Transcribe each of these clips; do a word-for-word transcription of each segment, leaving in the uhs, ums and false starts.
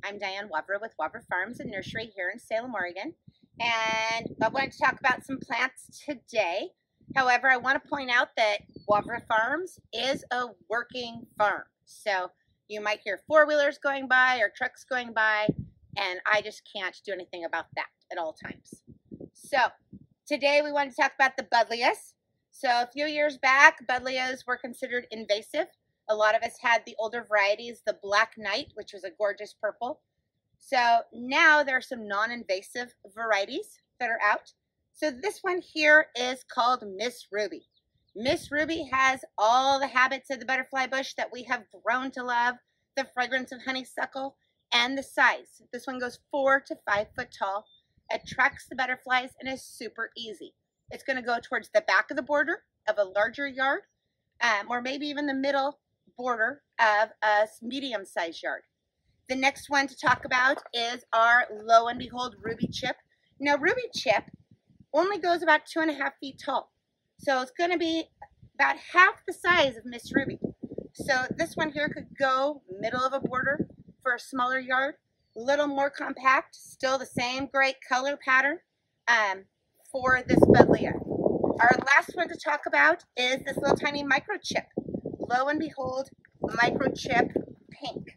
I'm Diane Wavra with Wavra Farms and Nursery here in Salem, Oregon. And I wanted to talk about some plants today. However, I want to point out that Wavra Farms is a working farm. So you might hear four-wheelers going by or trucks going by, and I just can't do anything about that at all times. So today we want to talk about the Buddleias. So a few years back, Buddleias were considered invasive. A lot of us had the older varieties, the Black Knight, which was a gorgeous purple. So now there are some non-invasive varieties that are out. So this one here is called Miss Ruby. Miss Ruby has all the habits of the butterfly bush that we have grown to love, the fragrance of honeysuckle, and the size. This one goes four to five foot tall, attracts the butterflies, and is super easy. It's going to go towards the back of the border of a larger yard, um, or maybe even the middle border of a medium-sized yard. The next one to talk about is our, lo and behold, Ruby Chip. Now, Ruby Chip only goes about two and a half feet tall. So it's going to be about half the size of Miss Ruby. So this one here could go middle of a border for a smaller yard, a little more compact, still the same great color pattern um, for this Buddleia. Our last one to talk about is this little tiny microchip. Lo and behold, microchip pink.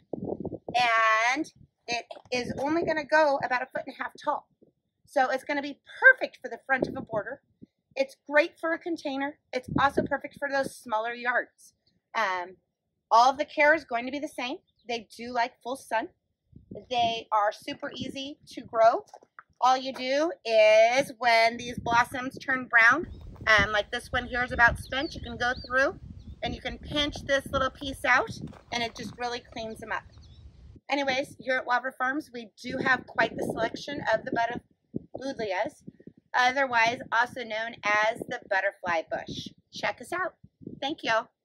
And it is only going to go about a foot and a half tall. So it's going to be perfect for the front of a border. It's great for a container. It's also perfect for those smaller yards. Um, all of the care is going to be the same. They do like full sun. They are super easy to grow. All you do is when these blossoms turn brown, um, like this one here is about spent, you can go through and you can pinch this little piece out and it just really cleans them up. Anyways, here at Wavra Farms, we do have quite the selection of the Buddleias, otherwise also known as the butterfly bush. Check us out. Thank you.